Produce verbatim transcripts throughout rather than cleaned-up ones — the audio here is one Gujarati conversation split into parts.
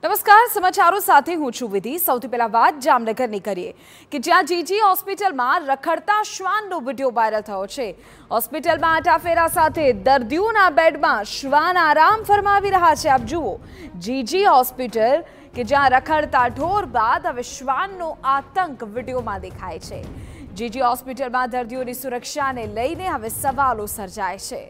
નમસ્કાર, સમાચારો સાથે હું છું વિધિ। સૌથી પહેલા વાત જામનગરની કરીએ કે જ્યાં જીજી હોસ્પિટલમાં રખડતા શ્વાનનો વિડીયો વાયરલ થયો છે। હોસ્પિટલમાં આટાફેરા સાથે દર્દીઓના બેડમાં શ્વાન આરામ ફરમાવી રહ્યા છે। આપ જુઓ, જીજી હોસ્પિટલ કે જ્યાં રખડતા ઢોર બાદ હવે શ્વાનનો આતંક વિડીયોમાં દેખાય છે। જીજી હોસ્પિટલમાં દર્દીઓની સુરક્ષાને લઈને હવે સવાલો સર્જાય છે।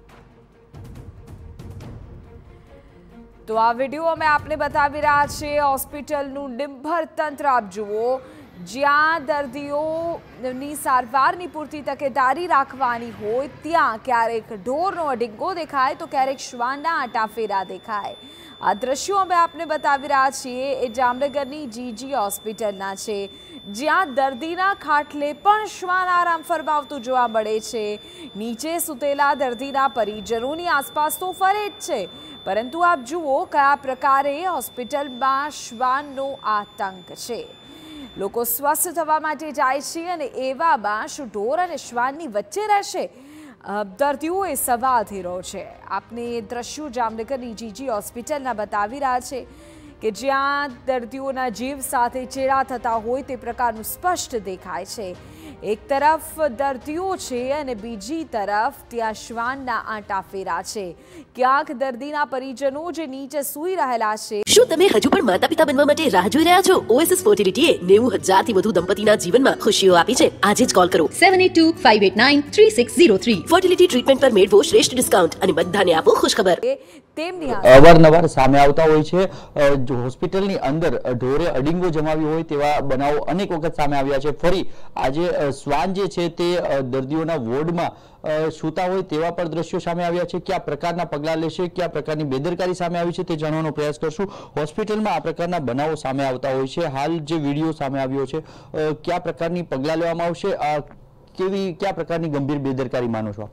तो आ वीडियो में आपने बतावी रहा छे होस्पिટલનું નિર્ભર તંત્ર आप जुओ, જ્યાં દર્દીઓની સારવારની પૂરતી તકેદારી રાખવાની હોય ત્યાં ક્યારેક ઢોરનો અડીંગો દેખાય તો ક્યારેક શ્વાનના આટાફેરા દેખાય। આ દ્રશ્યો અમે આપને બતાવી રહ્યા છીએ એ જામનગરની જીજી હોસ્પિટલના છે, જ્યાં દર્દીના ખાટલે પણ શ્વાન આરામ ફરમાવતું જોવા મળે છે। નીચે સૂતેલા દર્દીના પરિજનોની આસપાસ તો ફરે જ છે, પરંતુ આપ જુઓ કયા પ્રકારે હોસ્પિટલમાં શ્વાનનો આતંક છે। લોકો સ્વસ્થ થવા માટે જાય છે અને એવામાં શું ઢોર અને શ્વાનની વચ્ચે રહેશે? દર્દીઓએ સવાલ ધીરો છે। આપને દ્રશ્યો જામનગરની જીજી હોસ્પિટલના બતાવી રહ્યા છે કે જ્યાં દર્દીઓના જીવ સાથે ચેડા થતા હોય તે પ્રકારનું સ્પષ્ટ દેખાય છે। એક તરફ દર્દીઓ છે અને બીજી તરફ ત્યાં શ્વાનના આંટાફેરા છે। ક્યાંક દર્દીના પરિજનો જે નીચે સૂઈ રહેલા છે। શું તમે હજુ પણ માતા પિતા બનવા માટે રાહ જોઈ રહ્યા છો? ઓએસએસ ફર્ટિલિટીએ નેવું હજાર થી વધુ દંપતીના જીવનમાં ખુશીઓ આપી છે। આજે જ કોલ કરો seven eight two five eight nine three six zero three. Fertility treatment પર મેળવો શ્રેષ્ઠ ડિસ્કાઉન્ટ અને બધાને આપો ખુશખબર। તેમની અવારનવાર સામે આવતા હોય છે। હોસ્પિટલની અંદર ઢોરે અડીંગો જમાવ્યો હોય તેવા બનાવો અનેક વખત સામે આવ્યા છે। ફરી આજે શ્વાન જે છે તે દર્દીઓના વોર્ડમાં સૂતા હોય તેવા પણ દ્રશ્યો સામે આવ્યા છે। કયા પ્રકારના પગલાં લેશે, કયા પ્રકારની બેદરકારી સામે આવી છે તે જાણવાનો પ્રયાસ કરશું। હોસ્પિટલમાં આ પ્રકારના બનાવો સામે આવતા હોય છે। હાલ જે વિડીયો સામે આવ્યો છે, કયા પ્રકારની પગલાં લેવામાં આવશે, કેવી કયા પ્રકારની ગંભીર બેદરકારી માનો છો?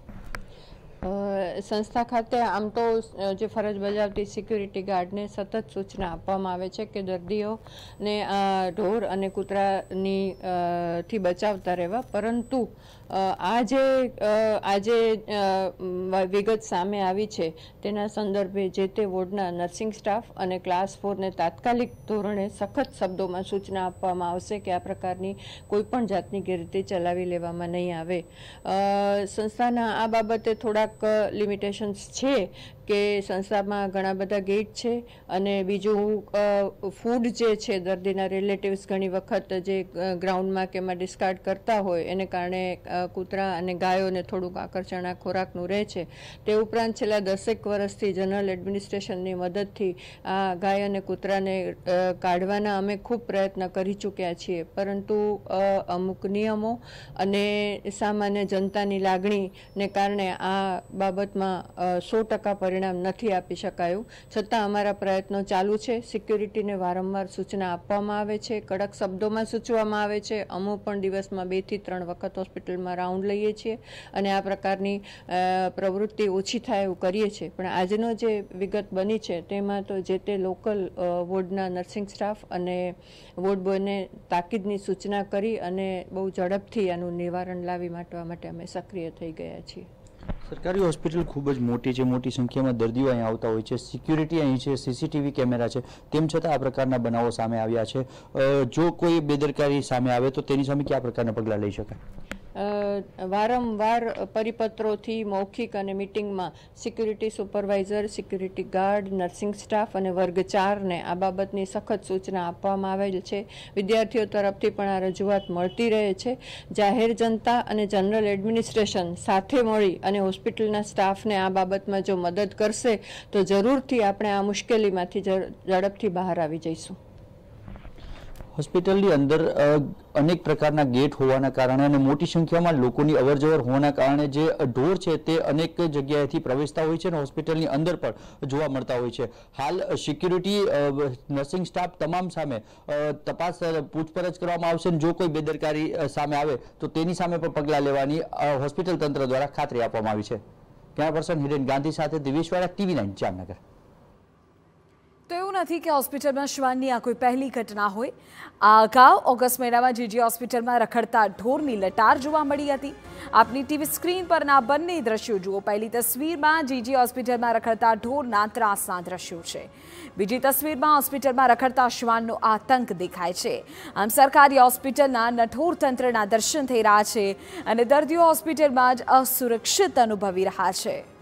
સંસ્થા ખાતે આમ તો જે ફરજ બજાવતી સિક્યુરિટી ગાર્ડને સતત સૂચના આપવામાં આવે છે કે દર્દીઓને આ ઢોર અને કૂતરાની થી બચાવતા રહેવા, પરંતુ આ જે આજે વિગત સામે આવી છે તેના સંદર્ભે જે તે વોર્ડના નર્સિંગ સ્ટાફ અને ક્લાસ ફોરને તાત્કાલિક ધોરણે સખત શબ્દોમાં સૂચના આપવામાં આવશે કે આ પ્રકારની કોઈપણ જાતની ગેરરીતિ ચલાવી લેવામાં નહીં આવે। સંસ્થાના આ બાબતે થોડાક લિમિટેશન્સ છે કે સંસ્થામાં ઘણા બધા ગેટ છે અને બીજું ફૂડ જે છે દર્દીના રિલેટિવ્સ ઘણી વખત જે ગ્રાઉન્ડમાં કે એમાં ડિસ્કાર્ડ કરતા હોય એને કારણે કૂતરા અને ગાયોને થોડુંક આકર્ષણ આ ખોરાકનું રહે છે। તે ઉપરાંત છેલ્લા દસેક વર્ષથી જનરલ એડમિનિસ્ટ્રેશનની મદદથી આ ગાય અને કૂતરાને કાઢવાના અમે ખૂબ પ્રયત્ન કરી ચૂક્યા છીએ, પરંતુ અમુક નિયમો અને સામાન્ય જનતાની લાગણીને કારણે આ બાબતમાં સો ટકા પરિણામ નથી આપી શકાયું। છતાં અમારા પ્રયત્નો ચાલુ છે। સિક્યુરિટીને વારંવાર સૂચના આપવામાં આવે છે, કડક શબ્દોમાં સૂચવવામાં આવે છે। અમુક પણ દિવસમાં બે થી ત્રણ વખત હોસ્પિટલમાં રાઉન્ડ લઈએ છીએ અને આ પ્રકારની પ્રવૃત્તિ ઓછી થાય એવું કરીએ છીએ। પણ આજનો જે વિગત બની છે તેમાં તો જે તે લોકલ વોર્ડના નર્સિંગ સ્ટાફ અને વોર્ડ બોયને તાકીદની સૂચના કરી અને બહુ ઝડપથી આનું નિવારણ લાવી માટવા માટે અમે સક્રિય થઈ ગયા છીએ। સરકારી હોસ્પિટલ ખૂબ જ મોટી છે, મોટી સંખ્યામાં દર્દીઓ અહીં આવતા હોય છે, સિક્યુરિટી અહીં છે, સીસીટીવી કેમેરા છે, તેમ છતાં આ પ્રકારના બનાવો સામે આવ્યા છે। જો કોઈ બેદરકારી સામે આવે તો તેની સામે કયા પ્રકારના પગલાં લઈ શકાય? વારંવાર પરિપત્રોથી મૌખિક અને મિટિંગમાં security supervisor, security guard, nursing staff અને વર્ગ ચારને આ બાબતની સખત સૂચના આપવામાં આવેલ છે। વિદ્યાર્થીઓ તરફથી પણ આ રજૂઆત મળતી રહે છે। જાહેર જનતા અને જનરલ એડમિનિસ્ટ્રેશન સાથે મળી અને હોસ્પિટલના સ્ટાફને આ બાબતમાં જો મદદ કરશે તો જરૂરથી આપણે આ મુશ્કેલીમાંથી ઝડપથી બહાર આવી જઈશું। હોસ્પિટલની અંદર અનેક પ્રકારના ગેટ હોવાના કારણે અને મોટી સંખ્યામાં લોકોની અવરજવર હોવાના કારણે જે ઢોર છે તે અનેક જગ્યાએથી પ્રવેશતા હોય છે અને હોસ્પિટલની અંદર પણ જોવા મળતા હોય છે। હાલ સિક્યુરિટી, નર્સિંગ સ્ટાફ તમામ સામે તપાસ પૂછપરછ કરવામાં આવશે અને જો કોઈ બેદરકારી સામે આવે તો તેની સામે પણ પગલાં લેવાની હોસ્પિટલ તંત્ર દ્વારા ખાતરી આપવામાં આવી છે। કેમેરા પર્સન હિરેન ગાંધી સાથે દિવેશવાડા, ટીવી નાઇન જામનગર। તો એવું નથી કે હોસ્પિટલમાં શ્વાનની આ કોઈ પહેલી ઘટના હોય। આ અગાઉ ઓગસ્ટ મહિનામાં જીજી હોસ્પિટલમાં રખડતા ઢોરની લટાર જોવા મળી હતી। આપની ટીવી સ્ક્રીન પરના બંને દ્રશ્યો જુઓ। પહેલી તસવીરમાં જીજી હોસ્પિટલમાં રખડતા ઢોરના ત્રાસના દ્રશ્યો છે। બીજી તસવીરમાં હોસ્પિટલમાં રખડતા શ્વાનનો આતંક દેખાય છે। આમ સરકારી હોસ્પિટલના નઠોર તંત્રના દર્શન થઈ રહ્યા છે અને દર્દીઓ હોસ્પિટલમાં જ અસુરક્ષિત અનુભવી રહ્યા છે।